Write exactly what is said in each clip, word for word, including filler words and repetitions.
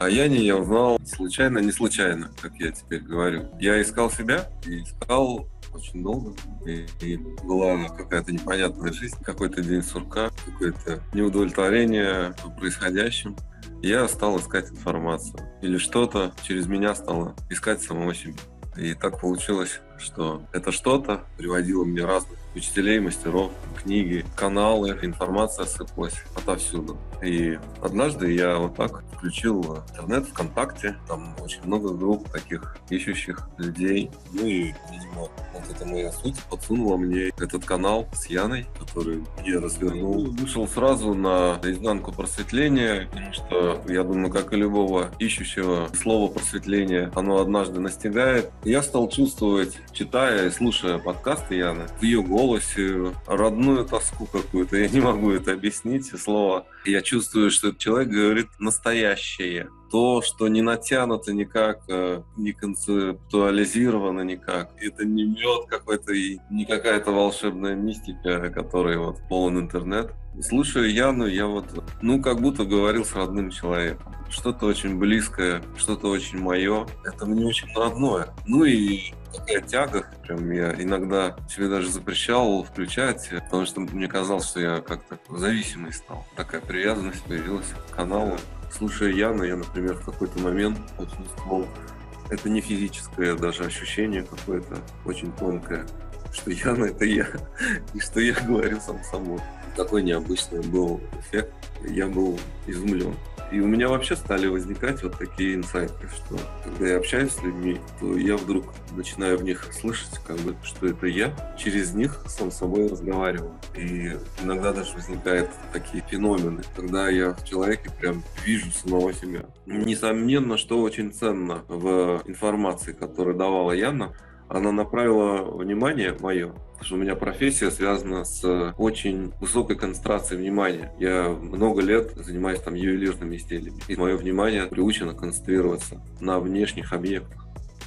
О Яне я узнал случайно, не случайно, как я теперь говорю. Я искал себя и искал очень долго. И, и была какая-то непонятная жизнь, какой-то день сурка, какое-то неудовлетворение происходящим. Я стал искать информацию. Или что-то через меня стало искать самого себя. И так получилось, что это что-то приводило мне разных учителей, мастеров, книги, каналы, информация сыпалась отовсюду. И однажды я вот так включил интернет, ВКонтакте, там очень много групп таких ищущих людей. Ну и, видимо, вот эта моя суть подсунула мне этот канал с Яной, который мне развернул. Вышел сразу на изнанку просветления, потому что, я думаю, как и любого ищущего, слово просветление, оно однажды настигает. Я стал чувствовать, читая и слушая подкасты Яны, в ее голосе родную тоску какую-то. Я не могу это объяснить, слово. Я чувствую, что этот человек говорит настоящее. То, что не натянуто никак, не концептуализировано никак. Это не мед какой-то и не какая-то волшебная мистика, которой вот полон интернет. Слушая Яну, я вот, ну, как будто говорил с родным человеком. Что-то очень близкое, что-то очень мое. Это мне очень родное. Ну и такая тяга, прям я иногда себе даже запрещал включать, потому что мне казалось, что я как-то зависимый стал. Такая привязанность появилась к каналу. Слушая Яну, я, например, в какой-то момент почувствовал, это не физическое даже ощущение какое-то, очень тонкое, что Яна — это я, и что я говорю сам собой. Такой необычный был эффект, я был изумлен. И у меня вообще стали возникать вот такие инсайты, что когда я общаюсь с людьми, то я вдруг начинаю в них слышать, как бы, что это я, через них сам с собой разговариваю. И иногда даже возникают такие феномены, когда я в человеке прям вижу самого себя. Несомненно, что очень ценно в информации, которую давала Яна, она направила внимание мое, потому что у меня профессия связана с очень высокой концентрацией внимания. Я много лет занимаюсь там ювелирными изделиями, и мое внимание приучено концентрироваться на внешних объектах.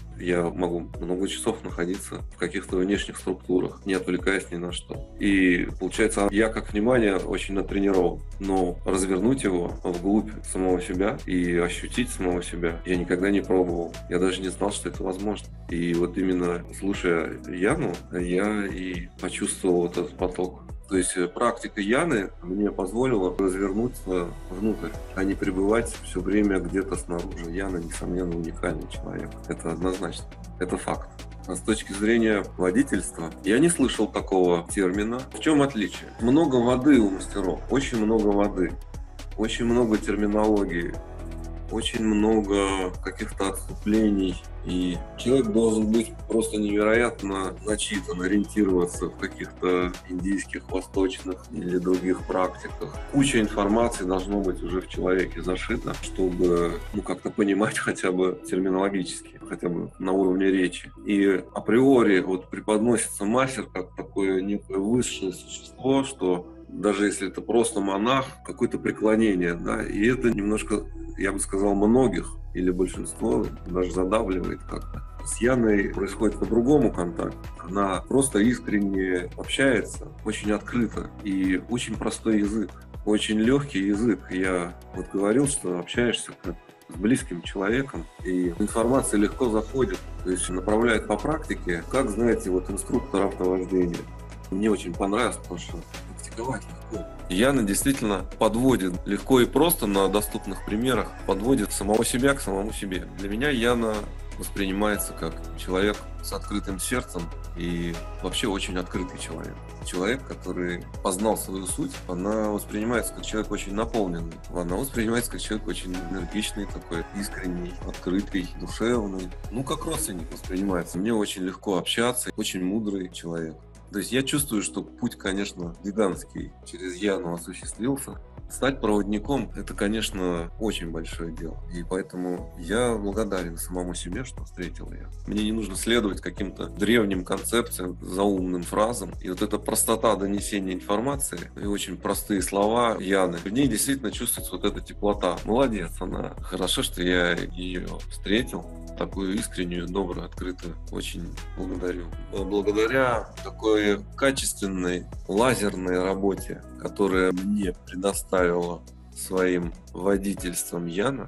Я могу много часов находиться в каких-то внешних структурах, не отвлекаясь ни на что. И получается, я как внимание очень натренирован, но развернуть его вглубь самого себя и ощутить самого себя я никогда не пробовал. Я даже не знал, что это возможно. И вот именно слушая Яну, я и почувствовал вот этот поток. То есть практика Яны мне позволила развернуться внутрь, а не пребывать все время где-то снаружи. Яна, несомненно, уникальный человек. Это однозначно. Это факт. А с точки зрения водительства, я не слышал такого термина. В чем отличие? Много воды у мастеров, очень много воды, очень много терминологии, очень много каких-то отступлений. И человек должен быть просто невероятно начитан, ориентироваться в каких-то индийских, восточных или других практиках. Куча информации должно быть уже в человеке зашита, чтобы ну, как-то понимать хотя бы терминологически, хотя бы на уровне речи. И априори вот преподносится мастер как такое некое высшее существо, что даже если это просто монах, какое-то преклонение, да, и это немножко, я бы сказал, многих или большинство даже задавливает как-то. С Яной происходит по-другому контакт. Она просто искренне общается, очень открыто и очень простой язык, очень легкий язык. Я вот говорил, что общаешься как с близким человеком, и информация легко заходит, то есть направляет по практике, как, знаете, вот инструктор автовождения. Мне очень понравилось, потому что практиковать легко. Яна действительно подводит легко и просто на доступных примерах, подводит самого себя к самому себе. Для меня Яна воспринимается как человек с открытым сердцем и вообще очень открытый человек. Человек, который познал свою суть, она воспринимается как человек очень наполненный. Она воспринимается как человек очень энергичный такой, искренний, открытый, душевный. Ну, как родственник воспринимается. Мне очень легко общаться, очень мудрый человек. То есть я чувствую, что путь, конечно, гигантский через Яну осуществился. Стать проводником – это, конечно, очень большое дело. И поэтому я благодарен самому себе, что встретил ее. Мне не нужно следовать каким-то древним концепциям, заумным фразам. И вот эта простота донесения информации и очень простые слова Яны, в ней действительно чувствуется вот эта теплота. Молодец она. Хорошо, что я ее встретил. Такую искреннюю, добрую, открытую. Очень благодарю. Благодаря такой качественной лазерной работе, которая мне предоставила своим водительством Яна,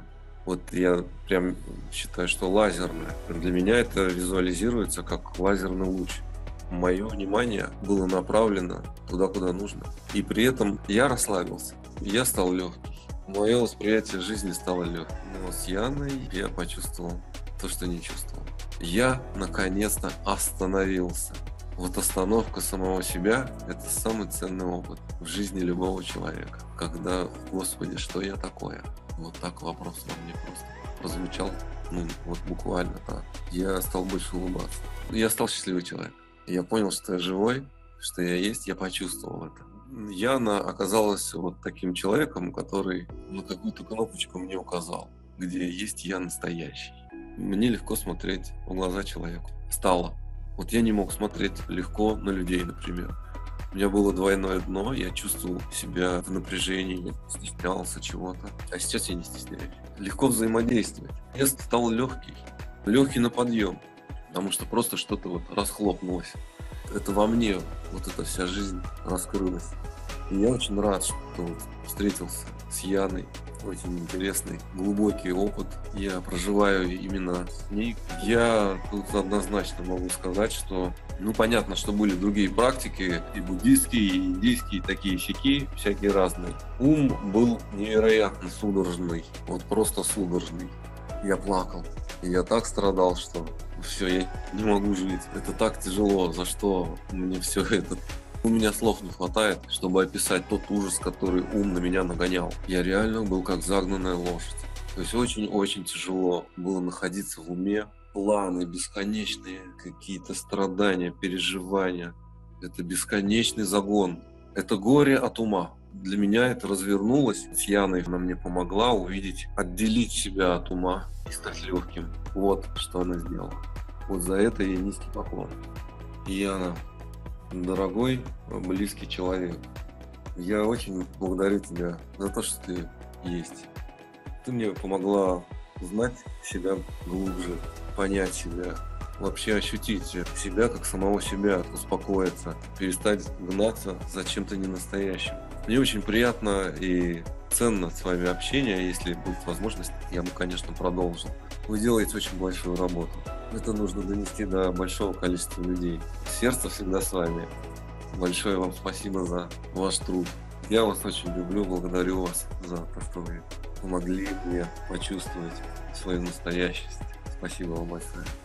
Вот я прям считаю, что лазерная. Для меня это визуализируется как лазерный луч. Мое внимание было направлено туда, куда нужно. И при этом я расслабился. Я стал легкий. Мое восприятие жизни стало легким. Но с Яной я почувствовал то, что не чувствовал. Я наконец-то остановился. Вот остановка самого себя – это самый ценный опыт в жизни любого человека. Когда, Господи, что я такое? Вот так вопрос во мне просто прозвучал, ну вот буквально так. Я стал больше улыбаться. Я стал счастливый человек. Я понял, что я живой, что я есть, я почувствовал это. Яна оказалась вот таким человеком, который на какую-то кнопочку мне указал, где есть я настоящий. Мне легко смотреть в глаза человеку. Стало. Вот я не мог смотреть легко на людей, например. У меня было двойное дно, я чувствовал себя в напряжении, стеснялся чего-то. А сейчас я не стесняюсь. Легко взаимодействовать. Я стал легкий. Легкий на подъем. Потому что просто что-то вот расхлопнулось. Это во мне вот эта вся жизнь раскрылась. И я очень рад, что вот встретился с Яной. Очень интересный, глубокий опыт. Я проживаю именно с ней. Я тут однозначно могу сказать, что, ну, понятно, что были другие практики, и буддийские, и индийские, такие щеки, всякие разные. Ум был невероятно судорожный, вот просто судорожный. Я плакал, и я так страдал, что все, я не могу жить. Это так тяжело, за что мне все это... У меня слов не хватает, чтобы описать тот ужас, который ум на меня нагонял. Я реально был как загнанная лошадь. То есть очень-очень тяжело было находиться в уме. Планы бесконечные, какие-то страдания, переживания. Это бесконечный загон. Это горе от ума. Для меня это развернулось. С Яной она мне помогла увидеть, отделить себя от ума и стать легким. Вот что она сделала. Вот за это ей низкий поклон. И Яна, дорогой, близкий человек, я очень благодарю тебя за то, что ты есть. Ты мне помогла узнать себя глубже, понять себя, вообще ощутить себя как самого себя, успокоиться, перестать гнаться за чем-то ненастоящим. Мне очень приятно и ценно с вами общение. Если будет возможность, я бы, конечно, продолжил. Вы делаете очень большую работу. Это нужно донести до большого количества людей. Сердце всегда с вами. Большое вам спасибо за ваш труд. Я вас очень люблю, благодарю вас за то, что вы помогли мне почувствовать свою настоящесть. Спасибо вам большое.